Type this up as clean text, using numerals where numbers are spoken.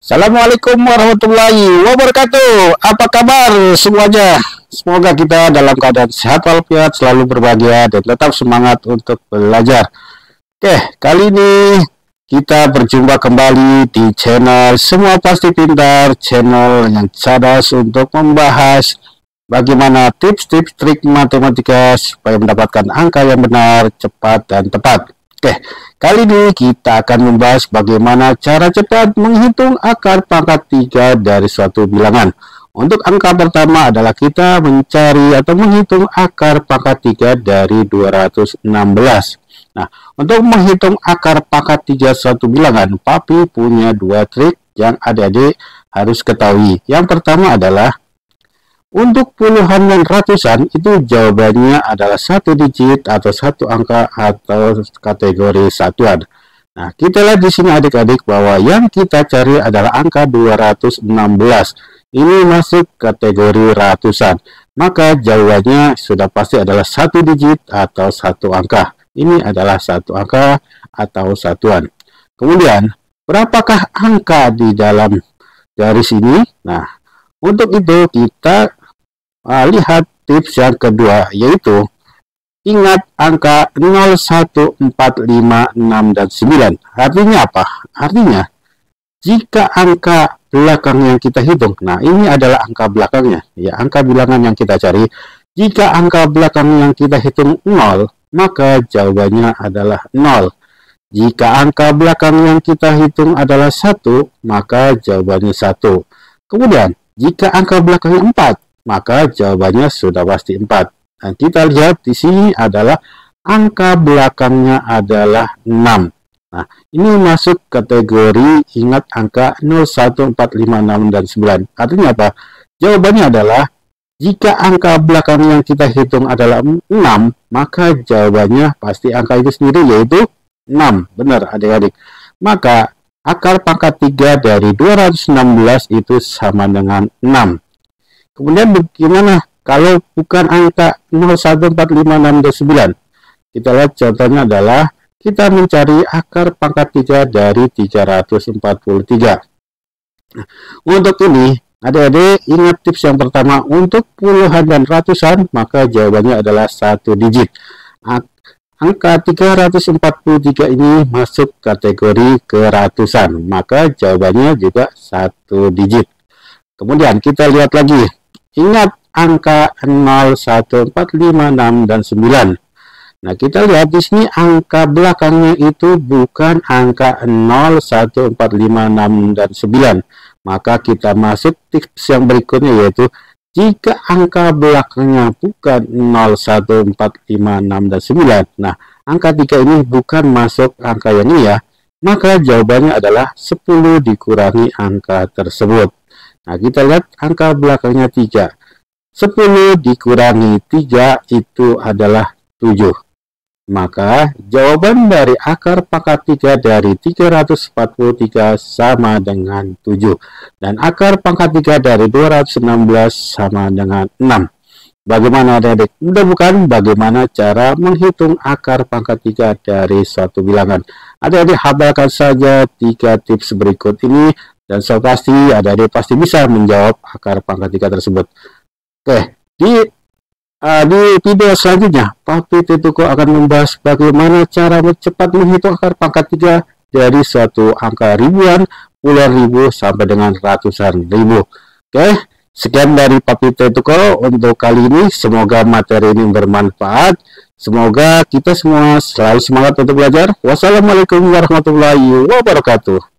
Assalamualaikum warahmatullahi wabarakatuh. Apa kabar semuanya? Semoga kita dalam keadaan sehat walafiat, selalu berbahagia dan tetap semangat untuk belajar. Oke, kali ini kita berjumpa kembali di channel Semua Pasti Pintar, channel yang cerdas untuk membahas bagaimana tips-tips trik matematika supaya mendapatkan angka yang benar, cepat, dan tepat. Oke, kali ini kita akan membahas bagaimana cara cepat menghitung akar pangkat 3 dari suatu bilangan. Untuk angka pertama adalah kita mencari atau menghitung akar pangkat 3 dari 216. Nah, untuk menghitung akar pangkat 3 suatu bilangan, Papi punya dua trik yang adik-adik harus ketahui. Yang pertama adalah untuk puluhan dan ratusan itu jawabannya adalah satu digit atau satu angka atau kategori satuan. Nah, kita lihat di sini adik-adik bahwa yang kita cari adalah angka 216. Ini masuk kategori ratusan. Maka jawabannya sudah pasti adalah satu digit atau satu angka. Ini adalah satu angka atau satuan. Kemudian, berapakah angka di dalam garis ini? Nah, untuk itu kita lihat tips yang kedua, yaitu ingat angka 0, 1, 4, 5, 6, dan 9. Artinya apa? Artinya, jika angka belakang yang kita hitung, nah ini adalah angka belakangnya, ya angka bilangan yang kita cari. Jika angka belakang yang kita hitung 0, maka jawabannya adalah 0. Jika angka belakang yang kita hitung adalah 1, maka jawabannya 1. Kemudian, jika angka belakangnya 4, maka jawabannya sudah pasti 4. Nah, kita lihat di sini adalah angka belakangnya adalah 6. Nah, ini masuk kategori ingat angka 0, 1, 4, 5, 6, dan 9. Artinya apa? Jawabannya adalah jika angka belakang yang kita hitung adalah 6, maka jawabannya pasti angka itu sendiri, yaitu 6. Benar adik-adik. Maka akar pangkat 3 dari 216 itu sama dengan 6. Kemudian bagaimana kalau bukan angka 0, 1, 4, 5, 6, dan 9? Kita lihat contohnya adalah kita mencari akar pangkat 3 dari 343. Nah, untuk ini, adik-adik ingat tips yang pertama, untuk puluhan dan ratusan, maka jawabannya adalah satu digit. Angka 343 ini masuk kategori keratusan, maka jawabannya juga satu digit. Kemudian kita lihat lagi. Ingat angka 0, 1, 4, 5, 6, dan 9. Nah, kita lihat di sini angka belakangnya itu bukan angka 0, 1, 4, 5, 6, dan 9. Maka kita masuk tips yang berikutnya, yaitu jika angka belakangnya bukan 0, 1, 4, 5, 6, dan 9. Nah, angka 3 ini bukan masuk angka yang ini ya. Maka jawabannya adalah 10 dikurangi angka tersebut. Nah, kita lihat angka belakangnya 3. 10 dikurangi 3 itu adalah 7. Maka jawaban dari akar pangkat 3 dari 343 sama dengan 7. Dan akar pangkat 3 dari 216 sama dengan 6. Bagaimana adik-adik? Mudah bukan bagaimana cara menghitung akar pangkat 3 dari suatu bilangan? Adik-adik hafalkan saja 3 tips berikut ini, dan so pasti adik-adik pasti bisa menjawab akar pangkat 3 tersebut. Oke, di video selanjutnya, Papi Tituko akan membahas bagaimana cara cepat menghitung akar pangkat 3 dari suatu angka ribuan, puluhan ribu, sampai dengan ratusan ribu. Oke, sekian dari Papi Tituko untuk kali ini. Semoga materi ini bermanfaat. Semoga kita semua selalu semangat untuk belajar. Wassalamualaikum warahmatullahi wabarakatuh.